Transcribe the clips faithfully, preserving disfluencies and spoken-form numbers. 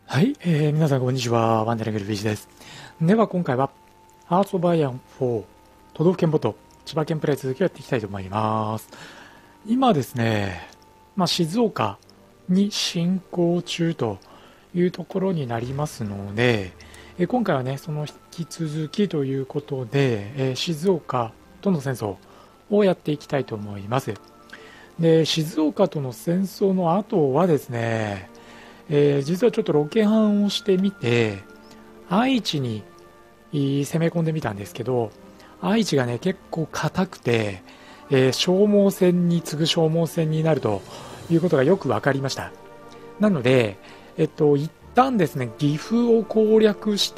はい、えー、皆さんこんにちは。ワンダリングルビーチです。では今回は、ハーツオブアイアンフォー、都道府県ボト、千葉県プレイ続きをやっていきたいと思います。今ですね、まあ、静岡に進行中というところになりますので、えー今回はね、その引き続きということで、えー静岡との戦争をやっていきたいと思います。で、静岡との戦争の後はですね、えー実はちょっとロケハンをしてみて、愛知に攻め込んでみたんですけど、愛知がね、結構硬くて、えー消耗戦に次ぐ消耗戦になるということがよく分かりました。なので、えっと、一旦ですね、岐阜を攻略して、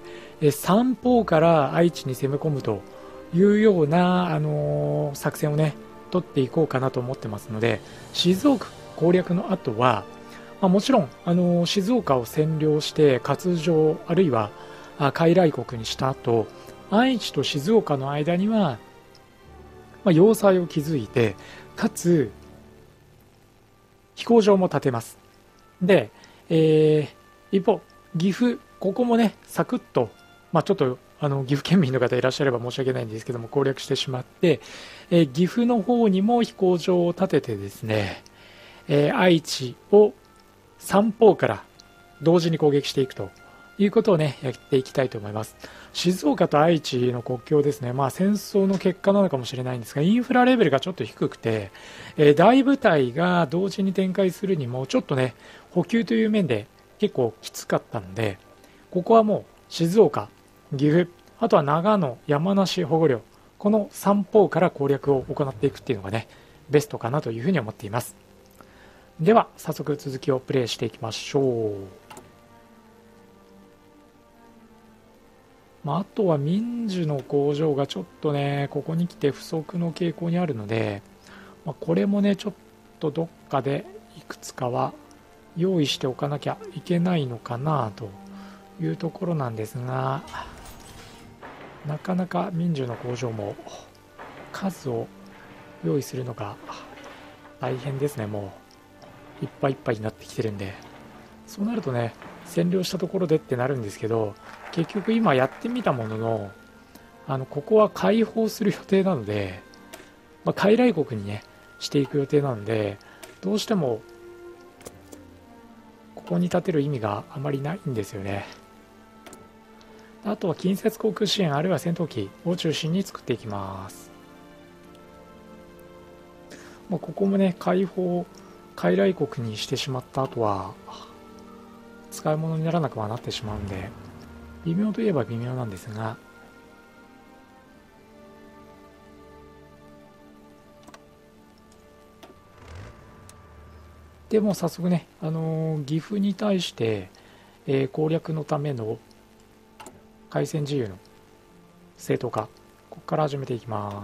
えー三方から愛知に攻め込むというような、あのー作戦をね、取っていこうかなと思ってますので、静岡攻略の後は、まあ、もちろん、あの静岡を占領して割譲あるいはあ傀儡国にした後、愛知と静岡の間には、まあ、要塞を築いてかつ飛行場も建てます。で、えー一方岐阜、ここもねサクッと、まあ、ちょっとあの岐阜県民の方いらっしゃれば申し訳ないんですけども攻略してしまって、えー岐阜の方にも飛行場を建ててですね、えー愛知を三方から同時に攻撃していくということをね、やっていきたいと思います。静岡と愛知の国境ですね、まあ戦争の結果なのかもしれないんですが、インフラレベルがちょっと低くて、えー大部隊が同時に展開するにも、ちょっとね、補給という面で結構きつかったので、ここはもう静岡、岐阜、あとは長野、山梨保護領、この三方から攻略を行っていくっていうのがね、ベストかなというふうに思っています。では早速続きをプレイしていきましょう。まあ、あとは民需の工場がちょっとねここに来て不足の傾向にあるので、まあ、これもねちょっとどっかでいくつかは用意しておかなきゃいけないのかなというところなんですが、なかなか民需の工場も数を用意するのが大変ですね。もういっぱいいっぱいになってきてるんで、そうなるとね占領したところでってなるんですけど、結局今やってみたものの、あのここは開放する予定なので、まあ、傀儡国にねしていく予定なので、どうしてもここに建てる意味があまりないんですよね。あとは近接航空支援あるいは戦闘機を中心に作っていきます。まあ、ここもね開放傀儡国にしてしまった後は使い物にならなくはなってしまうんで、微妙といえば微妙なんですが、でも早速ね、あのー岐阜に対して、えー攻略のための回線自由の正当化、ここから始めていきます。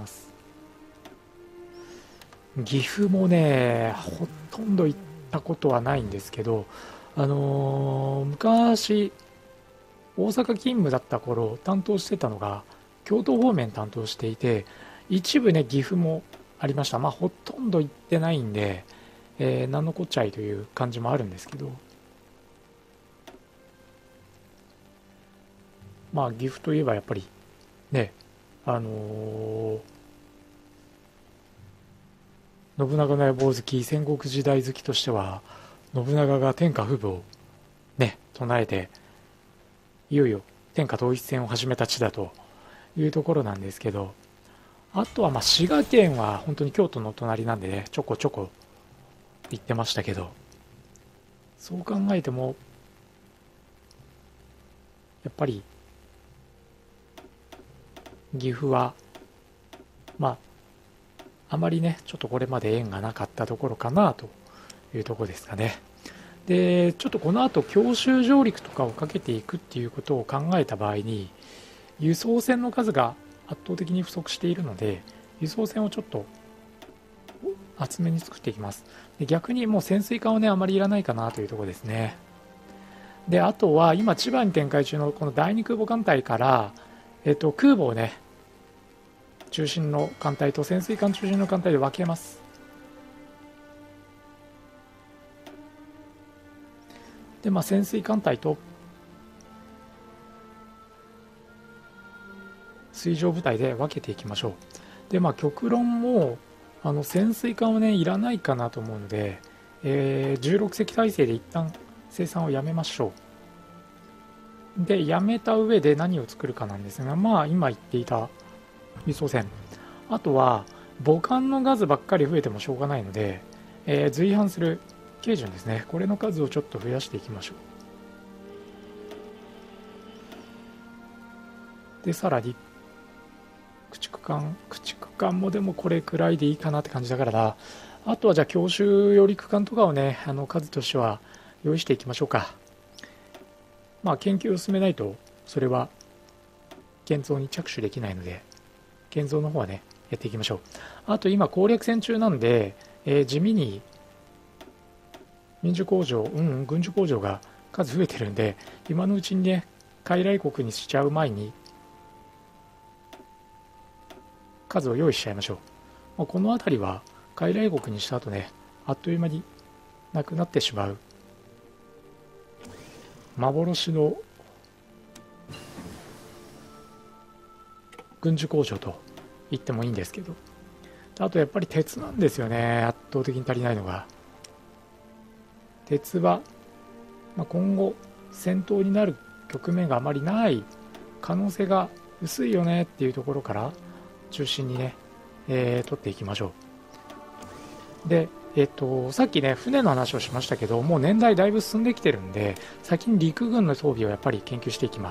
岐阜もねほとんど行ったことはないんですけど、あのー昔大阪勤務だった頃担当してたのが京都方面担当していて、一部ね岐阜もありました。まあほとんど行ってないんで、えー、何のこっちゃいという感じもあるんですけど、まあ岐阜といえばやっぱりね、あのー信長の野望好き、戦国時代好きとしては信長が天下布武をね唱えていよいよ天下統一戦を始めた地だというところなんですけど、あとはまあ滋賀県は本当に京都の隣なんでねちょこちょこ行ってましたけど、そう考えてもやっぱり岐阜はまああまりねちょっとこれまで縁がなかったところかなというところですかね。でちょっとこの後強襲上陸とかをかけていくっていうことを考えた場合に、輸送船の数が圧倒的に不足しているので、輸送船をちょっと厚めに作っていきます。で逆にもう潜水艦はねあまりいらないかなというところですね。であとは今千葉に展開中のこの第二空母艦隊から、えっと、空母をね中心の艦隊と潜水艦中心の艦隊で分けます。 で、まあ、潜水艦隊と水上部隊で分けていきましょう。で、まあ、極論もあの潜水艦はねいらないかなと思うので、えー、じゅうろく隻体制で一旦生産をやめましょう。で、やめた上で何を作るかなんですが、まあ今言っていた輸送船、あとは母艦の数ばっかり増えてもしょうがないので、えー、随伴する軽巡ですね、これの数をちょっと増やしていきましょう。で、さらに駆逐艦駆逐艦もでもこれくらいでいいかなって感じだからな。あとはじゃあ強襲揚陸艦とかをね、あの数としては用意していきましょうか。まあ研究を進めないとそれは建造に着手できないので、建造の方はねやっていきましょう。あと今攻略戦中なんで、えー、地味に民需工場、うん、うん、軍需工場が数増えてるんで、今のうちにね傀儡国にしちゃう前に数を用意しちゃいましょう。まあ、この辺りは傀儡国にした後ね、あっという間になくなってしまう幻の軍需工場と言ってもいいんですけど、あとやっぱり鉄なんですよね、圧倒的に足りないのが。鉄は、まあ、今後戦闘になる局面があまりない可能性が薄いよねっていうところから中心にね、えー、取っていきましょう。で、えっと、さっきね船の話をしましたけど、もう年代だいぶ進んできてるんで、先に陸軍の装備をやっぱり研究していきます。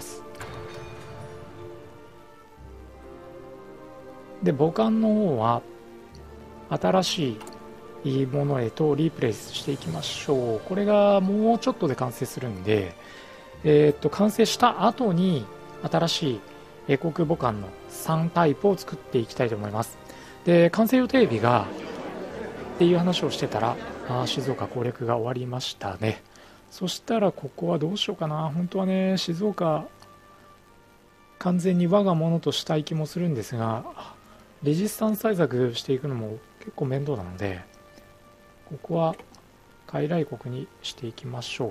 で、母艦の方は新しいものへとリプレイスしていきましょう。これがもうちょっとで完成するんで、えー、っと完成した後に新しい英航空母艦のさんタイプを作っていきたいと思います。で、完成予定日がっていう話をしてたら、あ、静岡攻略が終わりましたね。そしたらここはどうしようかな。本当はね静岡完全に我が物としたい気もするんですが、レジスタンス対策していくのも結構面倒なので、ここは傀儡国にしていきましょ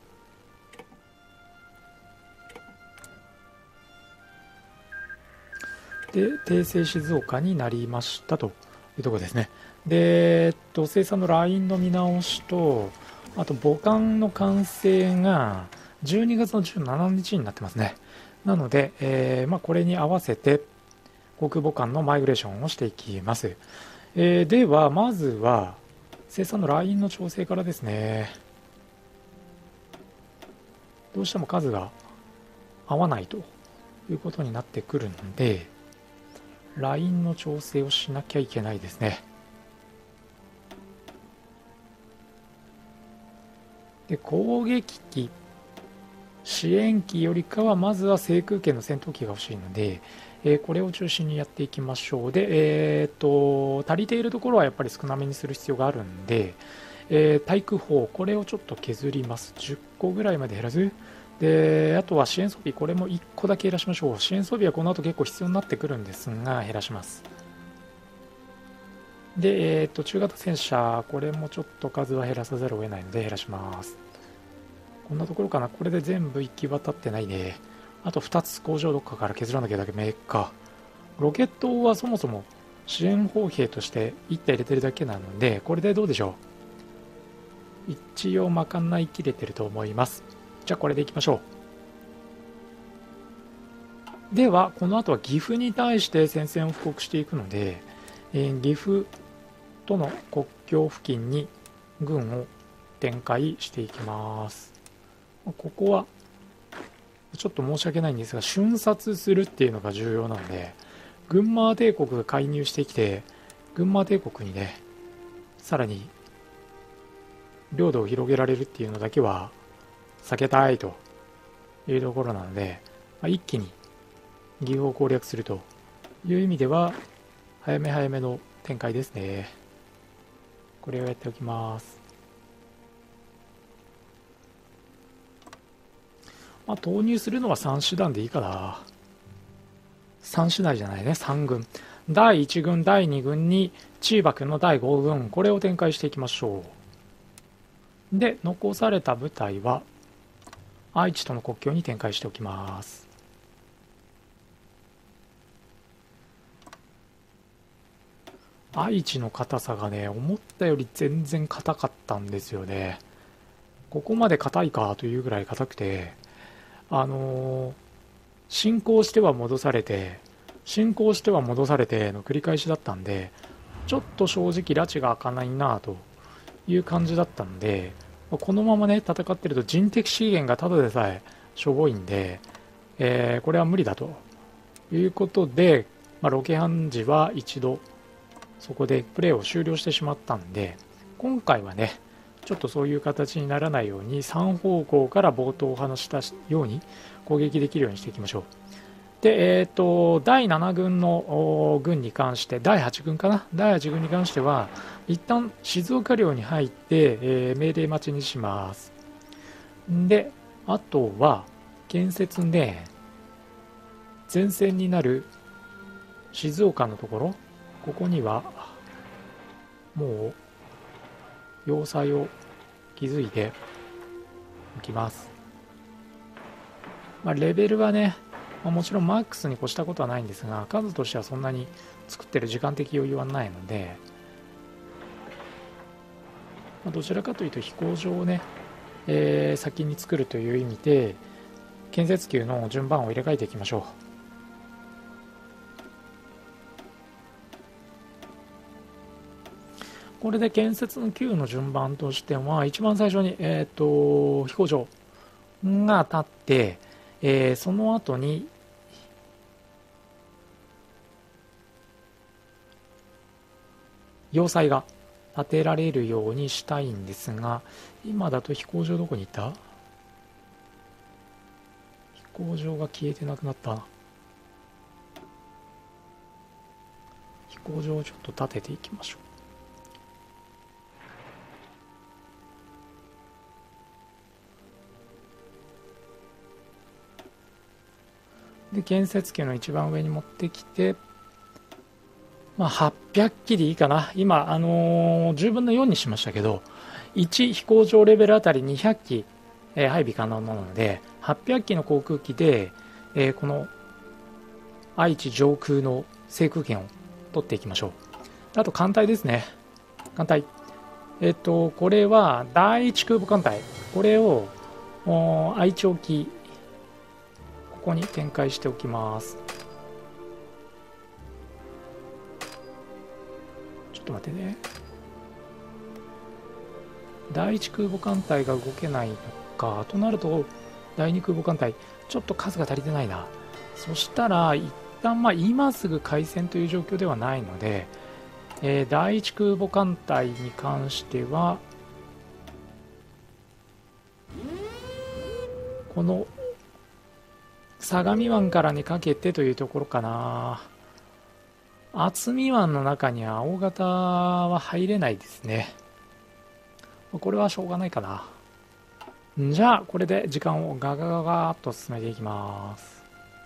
う。で、訂正静岡になりましたというところですね。で、えっと、生産のラインの見直しと、あと母艦の完成がじゅうにがつのじゅうしちにちになってますね。なので、えーまあ、これに合わせて航空母艦のマイグレーションをしていきます。えー、ではまずは生産のラインの調整からですね。どうしても数が合わないということになってくるので、ラインの調整をしなきゃいけないですね。で、攻撃機、支援機よりかはまずは制空権の戦闘機が欲しいので、えー、これを中心にやっていきましょう。で、えー、っと足りているところはやっぱり少なめにする必要があるんで、えー、対空砲、これをちょっと削ります。じゅっこぐらいまで減らす。で、あとは支援装備、これもいっこだけ減らしましょう。支援装備はこの後結構必要になってくるんですが、減らします。で、えー、っと中型戦車、これもちょっと数は減らさざるを得ないので減らします。こんなところかな。これで全部行き渡ってないね。あとふたつ工場どっかから削らなきゃだけメーカー。ロケットはそもそも支援砲兵としていって入れてるだけなので、これでどうでしょう。一応賄いきれてると思います。じゃあこれでいきましょう。ではこの後は岐阜に対して戦線を布告していくので、えー、岐阜との国境付近に軍を展開していきます。ここはちょっと申し訳ないんですが、瞬殺するっていうのが重要なので、群馬帝国が介入してきて、群馬帝国にねさらに領土を広げられるっていうのだけは避けたいというところなので、まあ、一気に岐阜を攻略するという意味では早め早めの展開ですね。これをやっておきます。まあ、投入するのはさん手段でいいかな。さん手段じゃないね、さん軍。だいいち軍、だいに軍にチーバくんのだいご軍、これを展開していきましょう。で、残された部隊は愛知との国境に展開しておきます。愛知の硬さがね、思ったより全然硬かったんですよね。ここまで硬いかというぐらい硬くて、あのー、進行しては戻されて、進行しては戻されての繰り返しだったんで、ちょっと正直拉致が開かないなという感じだったんで、このままね、戦ってると人的資源がただでさえしょぼいんで、えー、これは無理だということで、まあ、ロケハン時は一度そこでプレーを終了してしまったんで、今回はね、ちょっとそういう形にならないようにさん方向から冒頭お話したように攻撃できるようにしていきましょう。で、えーと、だいなな軍の軍に関して、だいはち軍かな、だいはち軍に関しては、一旦静岡領に入って、えー、命令待ちにします。で、あとは、建設で、前線になる静岡のところ、ここには、もう、要塞を築いておきます。まあ、レベルはね、まあ、もちろんマックスに越したことはないんですが、数としてはそんなに作ってる時間的余裕はないので、まあ、どちらかというと飛行場をね、えー、先に作るという意味で建設級の順番を入れ替えていきましょう。これで建設の級の順番としては一番最初に、えー、と飛行場が立って、えー、その後に要塞が建てられるようにしたいんですが、今だと飛行場どこに行った？飛行場が消えてなくなった。飛行場をちょっと建てていきましょう。で、建設機の一番上に持ってきて、まあ、はっぴゃく機でいいかな。今、あのー、じゅうぶんのよんにしましたけど、いち飛行場レベルあたりにひゃく機、えー、配備可能なので、はっぴゃく機の航空機で、えー、この愛知上空の制空権を取っていきましょう。あと艦隊ですね。艦隊。えっと、これは第一空母艦隊。これを愛知沖、ここに展開しておきます。ちょっと待ってね。第一空母艦隊が動けないのか。となると、第二空母艦隊、ちょっと数が足りてないな。そしたら、一旦、まあ、今すぐ開戦という状況ではないので、えー、第一空母艦隊に関しては、この相模湾からにかけてというところかな。渥美湾の中には大型は入れないですね。これはしょうがないかな。じゃあ、これで時間をガガガガーっと進めていきます。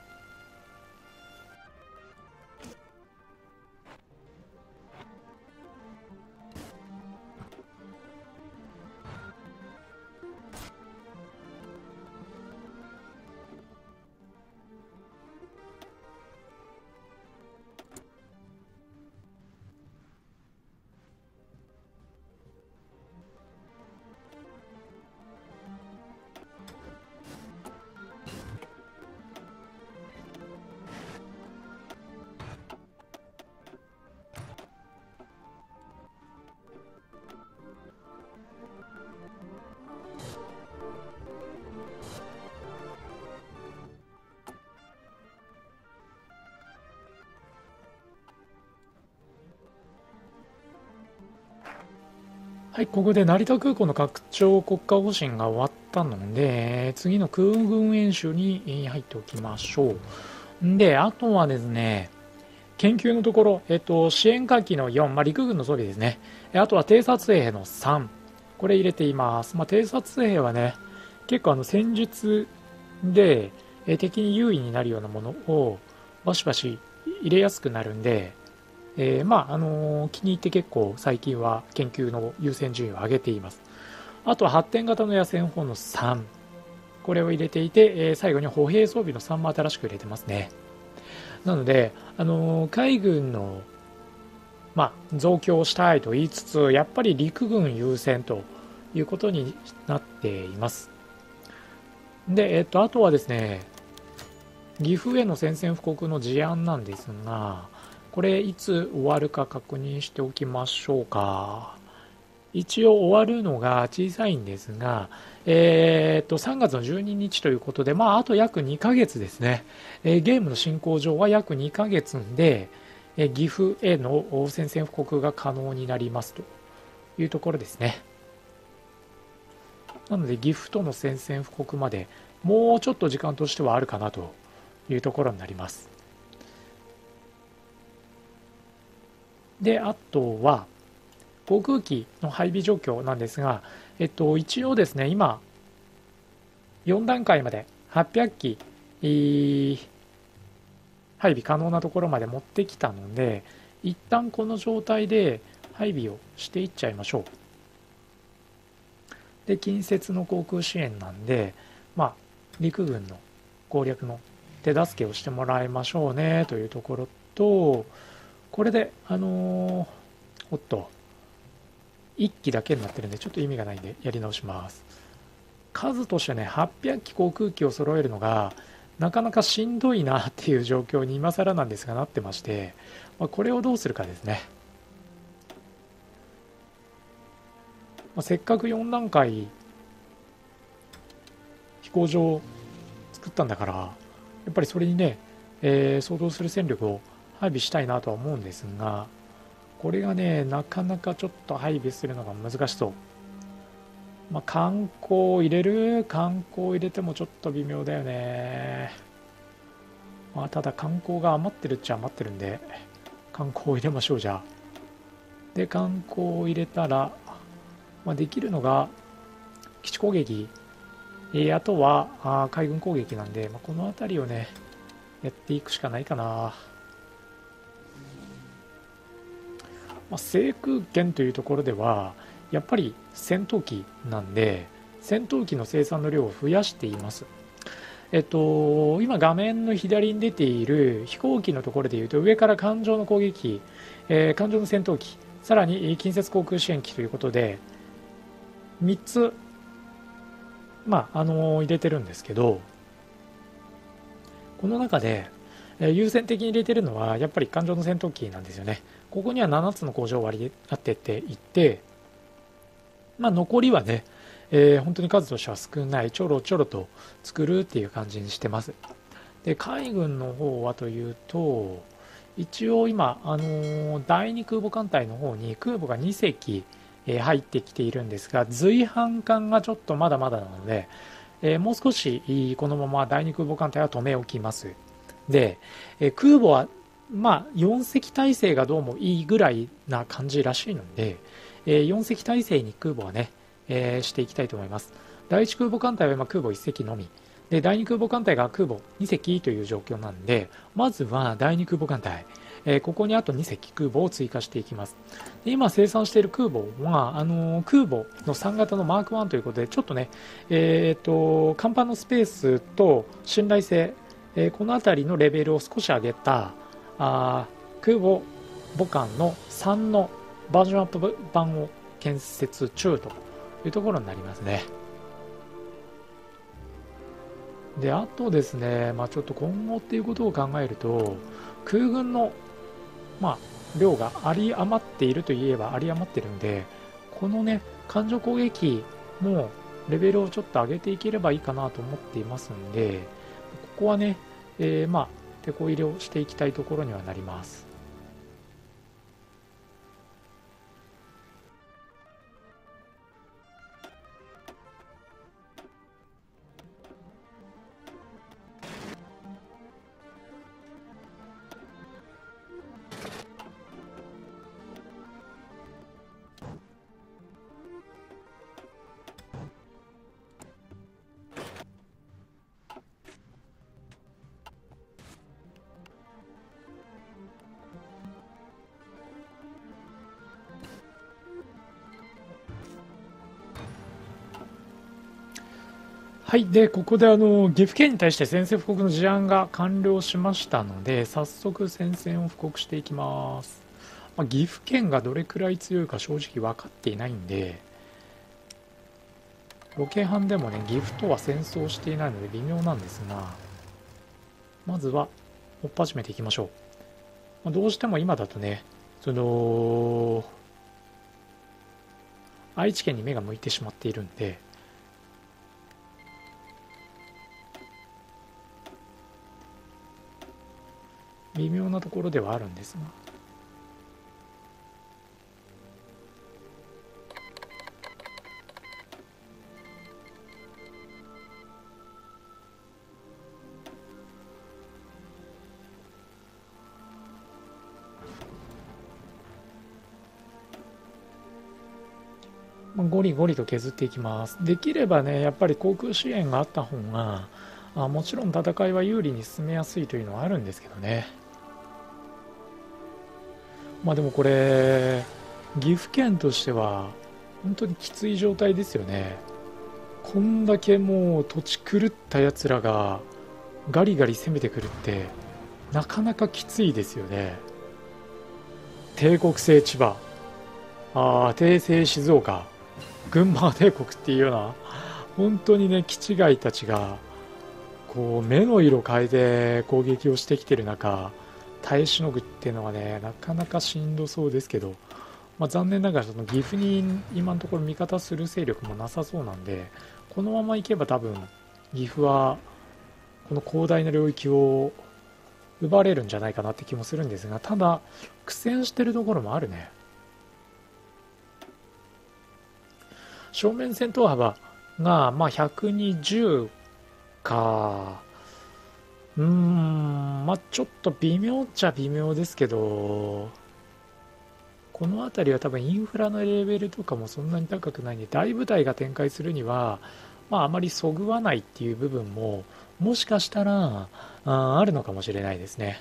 はい、ここで成田空港の拡張国家方針が終わったので、次の空軍演習に入っておきましょう。で、あとはですね、研究のところ、えっと、支援火器のよん、まあ、陸軍の装備ですね。あとは偵察兵のさん、これ入れています。まあ、偵察兵はね、結構あの戦術で敵に優位になるようなものをバシバシ入れやすくなるんで、えー、まあ、あのー、気に入って結構最近は研究の優先順位を上げています。あとは発展型の野戦砲のさん。 これを入れていて、えー最後に歩兵装備のさんも新しく入れてますね。なので、あのー海軍の、まあ、増強したいと言いつつ、やっぱり陸軍優先ということになっています。で、えっと、あとはですね、岐阜への宣戦布告の事案なんですが、これいつ終わるか確認しておきましょうか。一応終わるのが小さいんですが、えー、っとさんがつのじゅうににちということで、まあ、あと約にかげつですね、えーゲームの進行上は約にかげつで、えー岐阜への宣戦布告が可能になりますというところですね。なので岐阜との宣戦布告までもうちょっと時間としてはあるかなというところになります。で、あとは航空機の配備状況なんですが、えっと、一応ですね、今、よんだんかいまではっぴゃっき、えー配備可能なところまで持ってきたので、一旦この状態で配備をしていっちゃいましょう。で、近接の航空支援なんで、まあ、陸軍の攻略の手助けをしてもらいましょうねというところと、これで、あのーおっと、いっきだけになってるんで、ちょっと意味がないんで、やり直します。数としてね、はっぴゃっき航空機を揃えるのが、なかなかしんどいなっていう状況に今更なんですがなってまして、まあ、これをどうするかですね。まあ、せっかくよんだんかい飛行場を作ったんだから、やっぱりそれにね、えー相当する戦力を配備したいなとは思うんですが、これがね、なかなかちょっと配備するのが難しそう。まあ、観光を入れる観光を入れてもちょっと微妙だよね。まあ、ただ観光が余ってるっちゃ余ってるんで、観光を入れましょう、じゃあ。で、観光を入れたら、まあ、できるのが、基地攻撃、えーあとはあー海軍攻撃なんで、まあ、この辺りをね、やっていくしかないかな。まあ、制空権というところでは、やっぱり戦闘機なんで、戦闘機の生産の量を増やしています。えっと、今画面の左に出ている飛行機のところでいうと、上から艦上の攻撃機、えー艦上の戦闘機、さらに近接航空支援機ということで、みっつ、まあ、あの入れてるんですけど、この中で、えー優先的に入れてるのは、やっぱり艦上の戦闘機なんですよね。ここにはななつの工場を割り当てていて、まあ、残りはね、えー本当に数としては少ない、ちょろちょろと作るっていう感じにしてます。で、海軍の方はというと、一応今、あのー第二空母艦隊の方に空母がにせき、えー入ってきているんですが、随伴艦がちょっとまだまだなので、えーもう少しこのまま第二空母艦隊は止め置きます。で、えー空母は、まあ、よんせき体制がどうもいいぐらいな感じらしいので、えーよんせき体制に空母はね、えーしていきたいと思います。第一空母艦隊は今空母いっせきのみ。で、第二空母艦隊が空母にせきという状況なんで、まずは第二空母艦隊、えーここにあとにせき空母を追加していきます。で今生産している空母は、あのー空母のさん型のマークワンということで、ちょっとね、えっ、と、甲板のスペースと信頼性、えーこのあたりのレベルを少し上げた、あー空母母艦のさんのバージョンアップ版を建設中というところになりますね。で、あとですね、まあ、ちょっと今後っていうことを考えると、空軍の、まあ、量が有り余っているといえば有り余ってるんで、このね、艦上攻撃もレベルをちょっと上げていければいいかなと思っていますんで、ここはね、えーまあ、手こ入れをしていきたいところにはなります。 はい。で、ここであの、岐阜県に対して宣戦布告の事案が完了しましたので、早速宣戦を布告していきます。まあ、岐阜県がどれくらい強いか正直分かっていないんで、ロケハンでもね、岐阜とは戦争していないので微妙なんですが、まずは、追っ始めていきましょう。まあ、どうしても今だとね、その、愛知県に目が向いてしまっているんで、微妙なところではあるんですが、まあゴリゴリと削っていきます。できればね、やっぱり航空支援があった方が、あもちろん戦いは有利に進めやすいというのはあるんですけどね。まあでもこれ、岐阜県としては、本当にきつい状態ですよね。こんだけもう土地狂ったやつらがガリガリ攻めてくるって、なかなかきついですよね。帝国製千葉、あ帝政静岡、群馬帝国っていうような、本当にね、気違いたちが、こう、目の色変えて攻撃をしてきてる中、耐えしのぐっていうのはね、なかなかしんどそうですけど、まあ、残念ながらその岐阜に今のところ味方する勢力もなさそうなんで、このままいけば多分、岐阜は、この広大な領域を奪われるんじゃないかなって気もするんですが、ただ、苦戦してるところもあるね。正面戦闘幅が、まあ、ひゃくにじゅうか。うーん、まあ、ちょっと微妙っちゃ微妙ですけど、この辺りは多分インフラのレベルとかもそんなに高くないんで、大部隊が展開するには、まあ、あまりそぐわないっていう部分も、もしかしたら、ああるのかもしれないですね。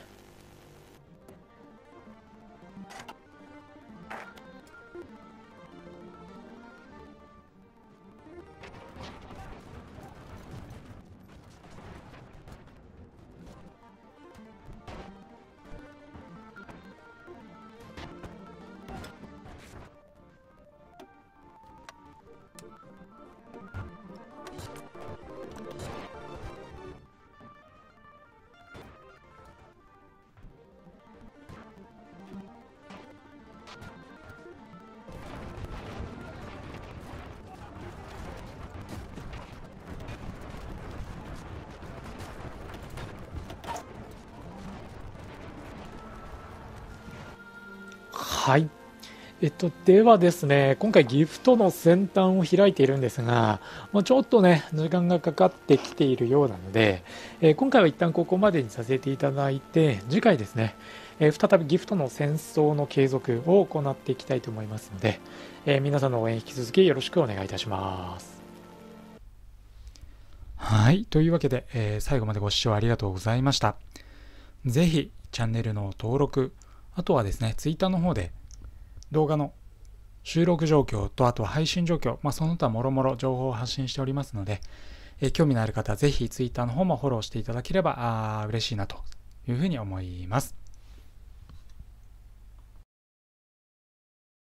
はい。えっと、ではですね、今回ギフトの先端を開いているんですが、もうちょっとね、時間がかかってきているようなので、えー今回は一旦ここまでにさせていただいて、次回ですね、えー再びギフトの戦争の継続を行っていきたいと思いますので、えー皆さんの応援引き続きよろしくお願いいたします。はい。というわけで、えー最後までご視聴ありがとうございました。ぜひ、チャンネルの登録、あとはですね、ツイッターの方で動画の収録状況と、あとは配信状況、まあ、その他もろもろ情報を発信しておりますので、えー興味のある方はぜひツイッターの方もフォローしていただければあ嬉しいなというふうに思います。